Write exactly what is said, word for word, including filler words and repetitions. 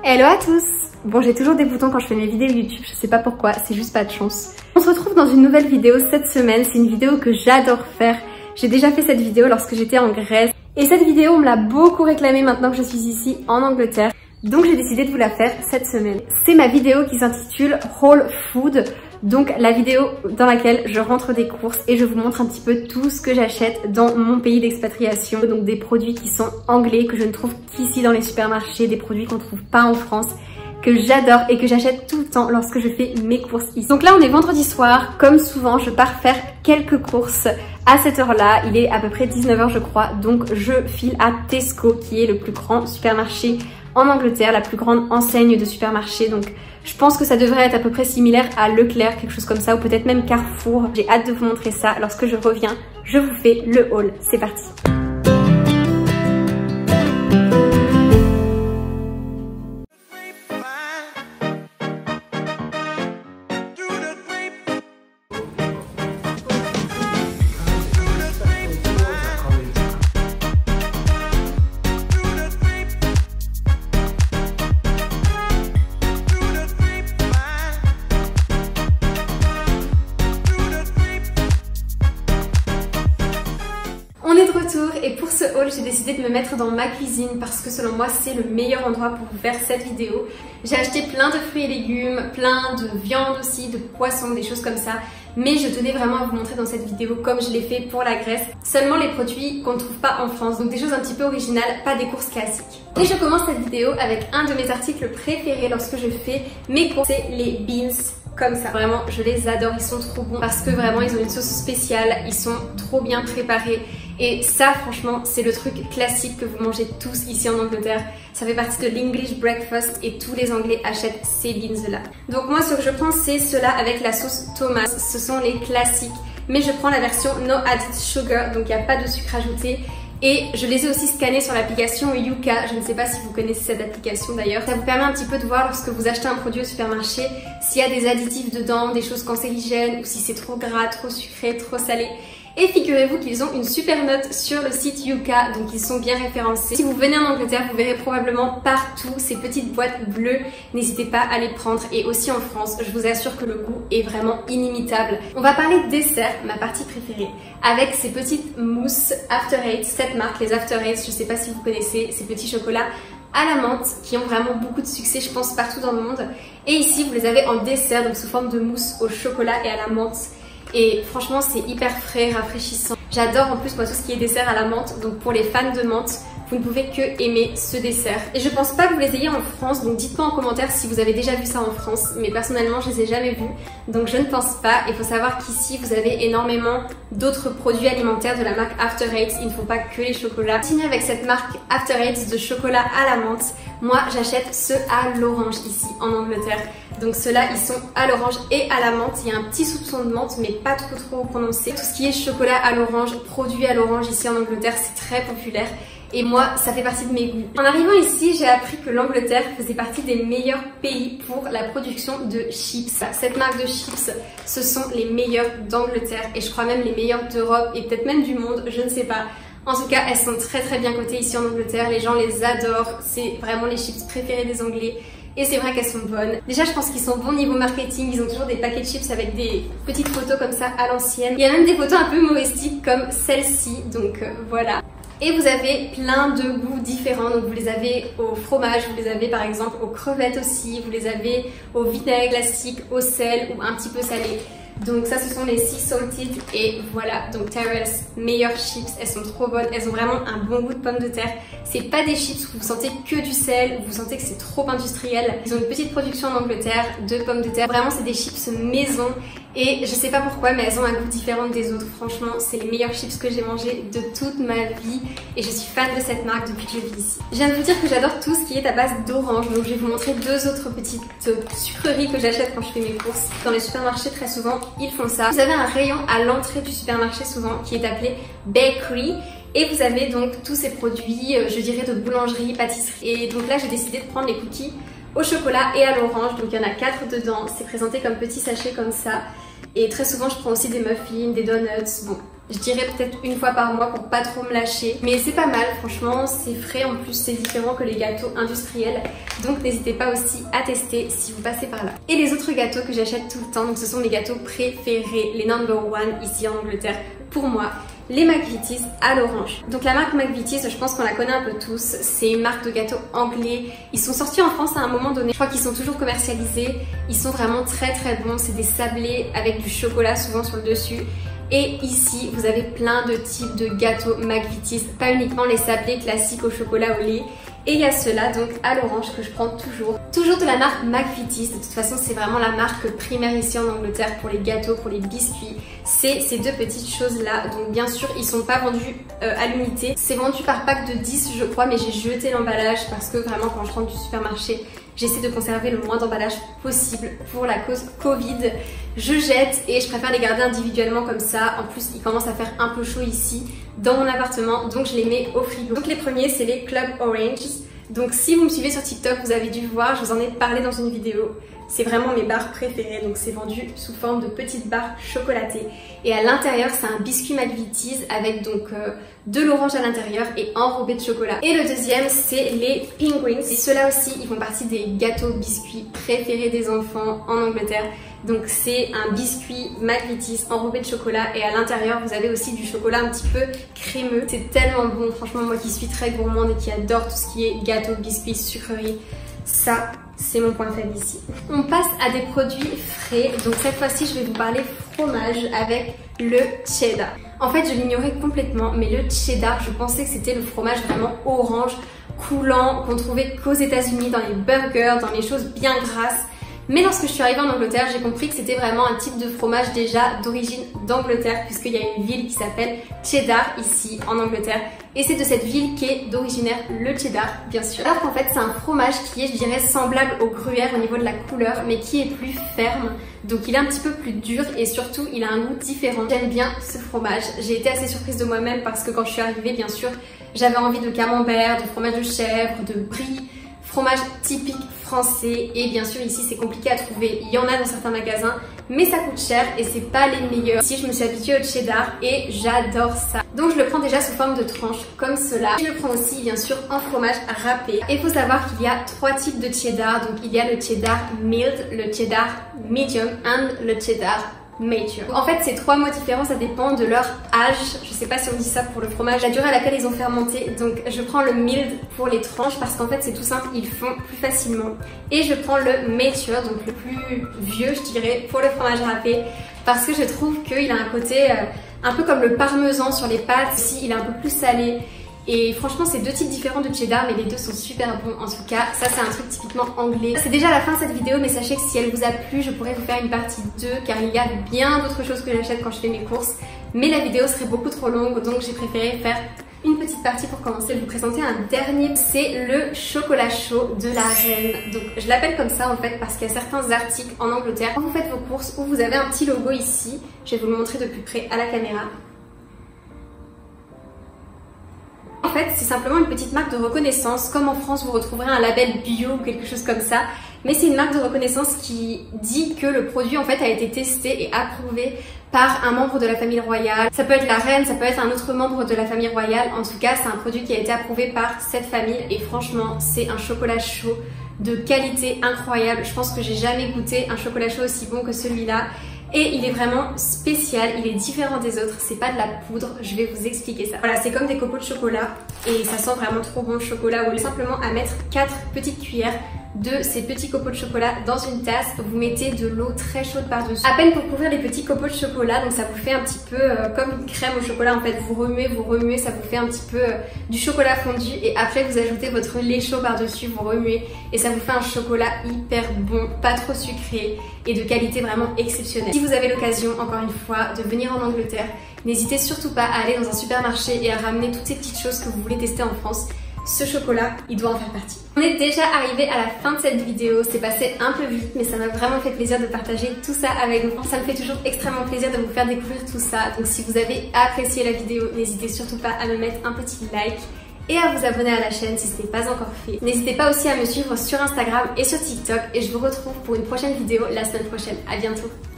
Hello à tous. Bon, j'ai toujours des boutons quand je fais mes vidéos YouTube, je sais pas pourquoi, c'est juste pas de chance. On se retrouve dans une nouvelle vidéo cette semaine, c'est une vidéo que j'adore faire. J'ai déjà fait cette vidéo lorsque j'étais en Grèce. Et cette vidéo, on me l'a beaucoup réclamée maintenant que je suis ici en Angleterre. Donc j'ai décidé de vous la faire cette semaine. C'est ma vidéo qui s'intitule Haul Food. Donc la vidéo dans laquelle je rentre des courses et je vous montre un petit peu tout ce que j'achète dans mon pays d'expatriation. Donc des produits qui sont anglais, que je ne trouve qu'ici dans les supermarchés, des produits qu'on ne trouve pas en France, que j'adore et que j'achète tout le temps lorsque je fais mes courses ici. Donc là on est vendredi soir, comme souvent je pars faire quelques courses à cette heure-là. Il est à peu près dix-neuf heures je crois, donc je file à Tesco qui est le plus grand supermarché en Angleterre, la plus grande enseigne de supermarché. Donc je pense que ça devrait être à peu près similaire à Leclerc, quelque chose comme ça, ou peut-être même Carrefour. J'ai hâte de vous montrer ça. Lorsque je reviens, je vous fais le haul. C'est parti. On est de retour et pour ce haul j'ai décidé de me mettre dans ma cuisine parce que selon moi c'est le meilleur endroit pour vous faire cette vidéo. J'ai acheté plein de fruits et légumes, plein de viande aussi, de poissons, des choses comme ça. Mais je tenais vraiment à vous montrer dans cette vidéo comme je l'ai fait pour la Grèce. Seulement les produits qu'on ne trouve pas en France, donc des choses un petit peu originales, pas des courses classiques. Et je commence cette vidéo avec un de mes articles préférés lorsque je fais mes courses, c'est les beans. Comme ça, vraiment je les adore, ils sont trop bons parce que vraiment ils ont une sauce spéciale, ils sont trop bien préparés et ça franchement c'est le truc classique que vous mangez tous ici en Angleterre. Ça fait partie de l'English breakfast et tous les Anglais achètent ces beans là. Donc moi ce que je prends c'est cela avec la sauce tomate, ce sont les classiques, mais je prends la version no added sugar, donc il n'y a pas de sucre ajouté. Et je les ai aussi scannés sur l'application Yuka, je ne sais pas si vous connaissez cette application d'ailleurs. Ça vous permet un petit peu de voir lorsque vous achetez un produit au supermarché s'il y a des additifs dedans, des choses cancérigènes ou si c'est trop gras, trop sucré, trop salé. Et figurez-vous qu'ils ont une super note sur le site Yuka, donc ils sont bien référencés. Si vous venez en Angleterre, vous verrez probablement partout ces petites boîtes bleues. N'hésitez pas à les prendre et aussi en France, je vous assure que le goût est vraiment inimitable. On va parler de dessert, ma partie préférée, avec ces petites mousses After Eight, cette marque, les After Eight, je ne sais pas si vous connaissez, ces petits chocolats à la menthe qui ont vraiment beaucoup de succès je pense partout dans le monde. Et ici vous les avez en dessert, donc sous forme de mousse au chocolat et à la menthe. Et franchement c'est hyper frais, rafraîchissant. J'adore en plus moi tout ce qui est dessert à la menthe, donc pour les fans de menthe, vous ne pouvez que aimer ce dessert. Et je pense pas que vous les ayez en France, donc dites-moi en commentaire si vous avez déjà vu ça en France, mais personnellement je les ai jamais vus, donc je ne pense pas. Il faut savoir qu'ici vous avez énormément d'autres produits alimentaires de la marque After Eight, ils ne font pas que les chocolats. Continuez avec cette marque After Eight de chocolat à la menthe. Moi j'achète ceux à l'orange ici en Angleterre. Donc ceux-là ils sont à l'orange et à la menthe, il y a un petit soupçon de menthe mais pas trop trop prononcé. Tout ce qui est chocolat à l'orange, produit à l'orange ici en Angleterre c'est très populaire. Et moi, ça fait partie de mes goûts. En arrivant ici, j'ai appris que l'Angleterre faisait partie des meilleurs pays pour la production de chips. Cette marque de chips, ce sont les meilleurs d'Angleterre et je crois même les meilleurs d'Europe et peut-être même du monde, je ne sais pas. En tout cas, elles sont très très bien cotées ici en Angleterre, les gens les adorent, c'est vraiment les chips préférées des Anglais. Et c'est vrai qu'elles sont bonnes. Déjà, je pense qu'ils sont bons niveau marketing. Ils ont toujours des paquets de chips avec des petites photos comme ça à l'ancienne. Il y a même des photos un peu humoristiques comme celle-ci. Donc euh, voilà. Et vous avez plein de goûts différents, donc vous les avez au fromage, vous les avez par exemple aux crevettes aussi, vous les avez au vinaigre classique, au sel ou un petit peu salé. Donc ça ce sont les Sea Salted et voilà, donc Terrace, meilleures chips, elles sont trop bonnes, elles ont vraiment un bon goût de pommes de terre. C'est pas des chips où vous sentez que du sel, où vous sentez que c'est trop industriel. Ils ont une petite production en Angleterre de pommes de terre, vraiment c'est des chips maison et je sais pas pourquoi mais elles ont un goût différent des autres. Franchement c'est les meilleures chips que j'ai mangées de toute ma vie et je suis fan de cette marque depuis que je vis ici. Je viens de vous dire que j'adore tout ce qui est à base d'orange, donc je vais vous montrer deux autres petites sucreries que j'achète quand je fais mes courses. Dans les supermarchés très souvent ils font ça. Vous avez un rayon à l'entrée du supermarché souvent qui est appelé Bakery. Et vous avez donc tous ces produits, je dirais de boulangerie, pâtisserie. Et donc là j'ai décidé de prendre les cookies au chocolat et à l'orange. Donc il y en a quatre dedans, c'est présenté comme petits sachets comme ça. Et très souvent je prends aussi des muffins, des donuts. Bon, Je dirais peut-être une fois par mois pour pas trop me lâcher. Mais c'est pas mal, franchement, c'est frais. En plus, c'est différent que les gâteaux industriels. Donc n'hésitez pas aussi à tester si vous passez par là. Et les autres gâteaux que j'achète tout le temps, donc ce sont mes gâteaux préférés, les number one ici en Angleterre pour moi. Les McVitie's à l'orange. Donc la marque McVitie's, je pense qu'on la connaît un peu tous. C'est une marque de gâteaux anglais. Ils sont sortis en France à un moment donné. Je crois qu'ils sont toujours commercialisés. Ils sont vraiment très très bons. C'est des sablés avec du chocolat souvent sur le dessus. Et ici, vous avez plein de types de gâteaux McVitie's, pas uniquement les sablés classiques au chocolat au lait. Et il y a ceux-là, donc à l'orange, que je prends toujours. Toujours de la marque McVitie's. De toute façon, c'est vraiment la marque primaire ici en Angleterre pour les gâteaux, pour les biscuits. C'est ces deux petites choses-là. Donc bien sûr, ils sont pas vendus euh, à l'unité. C'est vendu par pack de dix, je crois, mais j'ai jeté l'emballage parce que vraiment, quand je rentre du supermarché, j'essaie de conserver le moins d'emballage possible pour la cause Covid. Je jette et je préfère les garder individuellement comme ça. En plus, il commence à faire un peu chaud ici dans mon appartement, donc je les mets au frigo. Donc les premiers, c'est les Club Orange. Donc si vous me suivez sur TikTok, vous avez dû voir, je vous en ai parlé dans une vidéo. C'est vraiment mes barres préférées, donc c'est vendu sous forme de petites barres chocolatées. Et à l'intérieur, c'est un biscuit McVitie's avec donc euh, de l'orange à l'intérieur et enrobé de chocolat. Et le deuxième, c'est les Penguins. Et ceux-là aussi, ils font partie des gâteaux biscuits préférés des enfants en Angleterre. Donc c'est un biscuit McVitie's enrobé de chocolat et à l'intérieur, vous avez aussi du chocolat un petit peu crémeux. C'est tellement bon, franchement, moi qui suis très gourmande et qui adore tout ce qui est gâteau, biscuits, sucreries, ça, c'est mon point faible ici. On passe à des produits frais. Donc cette fois-ci, je vais vous parler fromage avec le cheddar. En fait, je l'ignorais complètement, mais le cheddar, je pensais que c'était le fromage vraiment orange, coulant, qu'on trouvait qu'aux États-Unis dans les burgers, dans les choses bien grasses. Mais lorsque je suis arrivée en Angleterre, j'ai compris que c'était vraiment un type de fromage déjà d'origine d'Angleterre, puisqu'il y a une ville qui s'appelle Cheddar ici en Angleterre. Et c'est de cette ville qu'est d'originaire le cheddar, bien sûr. Alors qu'en fait, c'est un fromage qui est, je dirais, semblable au gruyère au niveau de la couleur, mais qui est plus ferme. Donc il est un petit peu plus dur et surtout, il a un goût différent. J'aime bien ce fromage. J'ai été assez surprise de moi-même parce que quand je suis arrivée, bien sûr, j'avais envie de camembert, de fromage de chèvre, de brie. Fromage typique français et bien sûr ici c'est compliqué à trouver, il y en a dans certains magasins mais ça coûte cher et c'est pas les meilleurs. Ici je me suis habituée au cheddar et j'adore ça. Donc je le prends déjà sous forme de tranches comme cela. Je le prends aussi bien sûr en fromage râpé. Et il faut savoir qu'il y a trois types de cheddar. Donc il y a le cheddar mild, le cheddar medium et le cheddar mature. En fait, ces trois mots différents, ça dépend de leur âge. Je sais pas si on dit ça pour le fromage, la durée à laquelle ils ont fermenté. Donc je prends le mild pour les tranches parce qu'en fait c'est tout simple, ils font plus facilement. Et je prends le mature, donc le plus vieux je dirais, pour le fromage râpé parce que je trouve qu'il a un côté euh, un peu comme le parmesan sur les pâtes. Aussi il est un peu plus salé. Et franchement c'est deux types différents de cheddar mais les deux sont super bons en tout cas. Ça c'est un truc typiquement anglais. C'est déjà la fin de cette vidéo mais sachez que si elle vous a plu je pourrais vous faire une partie deux car il y a bien d'autres choses que j'achète quand je fais mes courses. Mais la vidéo serait beaucoup trop longue donc j'ai préféré faire une petite partie pour commencer. Je vais vous présenter un dernier, c'est le chocolat chaud de la reine. Donc je l'appelle comme ça en fait parce qu'il y a certains articles en Angleterre quand vous faites vos courses où vous avez un petit logo ici. Je vais vous le montrer de plus près à la caméra. En fait, c'est simplement une petite marque de reconnaissance. Comme en France, vous retrouverez un label bio ou quelque chose comme ça. Mais c'est une marque de reconnaissance qui dit que le produit en fait a été testé et approuvé par un membre de la famille royale. Ça peut être la reine, ça peut être un autre membre de la famille royale. En tout cas, c'est un produit qui a été approuvé par cette famille. Et franchement, c'est un chocolat chaud de qualité incroyable. Je pense que j'ai jamais goûté un chocolat chaud aussi bon que celui-là. Et il est vraiment spécial, il est différent des autres, c'est pas de la poudre, je vais vous expliquer ça. Voilà, c'est comme des copeaux de chocolat et ça sent vraiment trop bon le chocolat. Au lieu simplement à mettre quatre petites cuillères de ces petits copeaux de chocolat dans une tasse, vous mettez de l'eau très chaude par-dessus. À peine pour couvrir les petits copeaux de chocolat, donc ça vous fait un petit peu euh, comme une crème au chocolat en fait. Vous remuez, vous remuez, ça vous fait un petit peu euh, du chocolat fondu et après vous ajoutez votre lait chaud par-dessus, vous remuez et ça vous fait un chocolat hyper bon, pas trop sucré et de qualité vraiment exceptionnelle. Si vous avez l'occasion, encore une fois, de venir en Angleterre, n'hésitez surtout pas à aller dans un supermarché et à ramener toutes ces petites choses que vous voulez tester en France. Ce chocolat, il doit en faire partie. On est déjà arrivé à la fin de cette vidéo, c'est passé un peu vite mais ça m'a vraiment fait plaisir de partager tout ça avec vous. Ça me fait toujours extrêmement plaisir de vous faire découvrir tout ça, donc si vous avez apprécié la vidéo, n'hésitez surtout pas à me mettre un petit like et à vous abonner à la chaîne si ce n'est pas encore fait. N'hésitez pas aussi à me suivre sur Instagram et sur TikTok et je vous retrouve pour une prochaine vidéo la semaine prochaine. À bientôt.